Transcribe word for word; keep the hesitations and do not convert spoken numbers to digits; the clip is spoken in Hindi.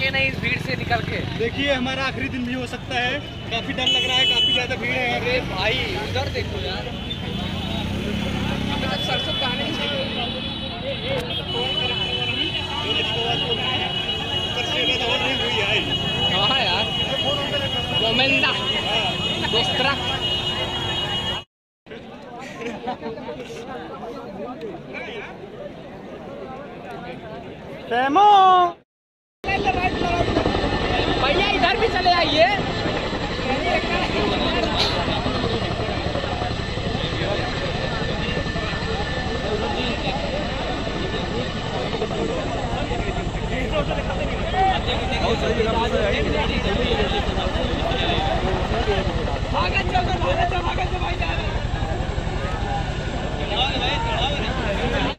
पाएंगे नहीं इस भीड़ से निकल के। देखिए हमारा आखिरी दिन भी हो सकता है, काफी डर लग रहा है, काफी ज्यादा भीड़ है। अरे भाई उधर देखो यार, मतलब सरसों पानी हाँ यार गोमेंदा दोस्तरा भैया इधर भी चले आइए। आगे चलो, आगे चलो, आगे चलो भाई।